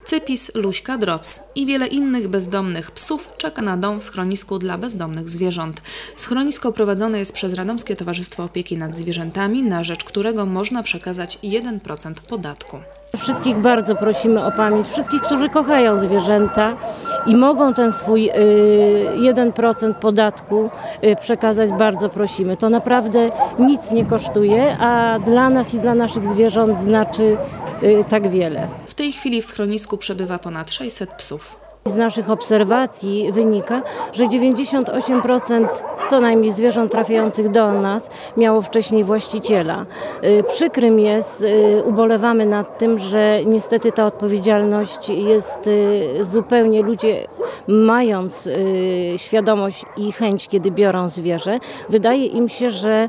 Cypis, Luśka, Drops i wiele innych bezdomnych psów czeka na dom w schronisku dla bezdomnych zwierząt. Schronisko prowadzone jest przez Radomskie Towarzystwo Opieki nad Zwierzętami, na rzecz którego można przekazać 1% podatku. Wszystkich bardzo prosimy o pamięć, wszystkich, którzy kochają zwierzęta i mogą ten swój 1% podatku przekazać, bardzo prosimy. To naprawdę nic nie kosztuje, a dla nas i dla naszych zwierząt znaczy tak wiele. W tej chwili w schronisku przebywa ponad 600 psów. Z naszych obserwacji wynika, że 98% co najmniej zwierząt trafiających do nas miało wcześniej właściciela. Przykrym jest, ubolewamy nad tym, że niestety ta odpowiedzialność jest zupełnie, ludzie mając świadomość i chęć, kiedy biorą zwierzę, wydaje im się, że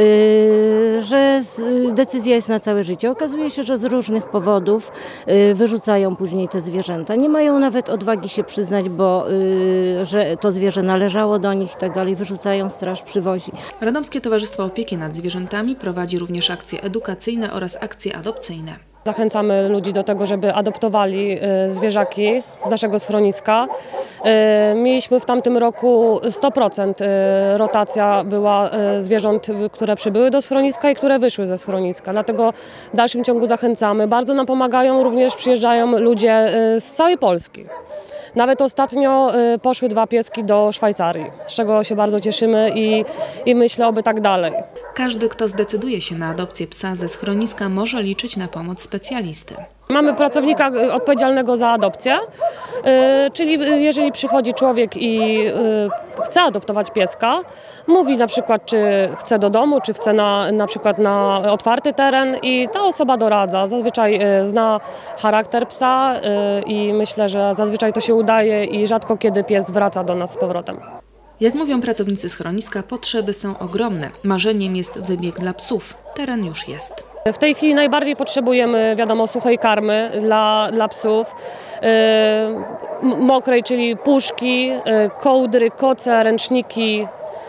decyzja jest na całe życie. Okazuje się, że z różnych powodów wyrzucają później te zwierzęta. Nie mają nawet odwagi się przyznać, że to zwierzę należało do nich i tak dalej, wyrzucają, straż przywozi. Radomskie Towarzystwo Opieki nad Zwierzętami prowadzi również akcje edukacyjne oraz akcje adopcyjne. Zachęcamy ludzi do tego, żeby adoptowali zwierzaki z naszego schroniska. Mieliśmy w tamtym roku 100% rotacja była zwierząt, które przybyły do schroniska i które wyszły ze schroniska. Dlatego w dalszym ciągu zachęcamy. Bardzo nam pomagają, również przyjeżdżają ludzie z całej Polski. Nawet ostatnio poszły 2 pieski do Szwajcarii, z czego się bardzo cieszymy i myślę, oby tak dalej. Każdy, kto zdecyduje się na adopcję psa ze schroniska, może liczyć na pomoc specjalisty. Mamy pracownika odpowiedzialnego za adopcję, czyli jeżeli przychodzi człowiek i chce adoptować pieska, mówi na przykład, czy chce do domu, czy chce na przykład na otwarty teren i ta osoba doradza. Zazwyczaj zna charakter psa i myślę, że zazwyczaj to się udaje i rzadko kiedy pies wraca do nas z powrotem. Jak mówią pracownicy schroniska, potrzeby są ogromne. Marzeniem jest wybieg dla psów. Teren już jest. W tej chwili najbardziej potrzebujemy, wiadomo, suchej karmy dla psów, mokrej, czyli puszki, kołdry, koce, ręczniki,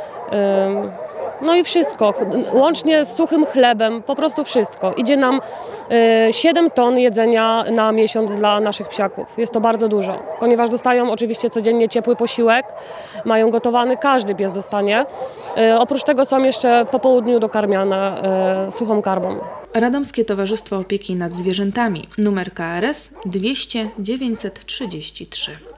no i wszystko, łącznie z suchym chlebem, po prostu wszystko. Idzie nam 7 ton jedzenia na miesiąc dla naszych psiaków. Jest to bardzo dużo, ponieważ dostają oczywiście codziennie ciepły posiłek, mają gotowany, każdy pies dostanie. Oprócz tego są jeszcze po południu dokarmiane suchą karmą. Radomskie Towarzystwo Opieki nad Zwierzętami, numer KRS 200 933.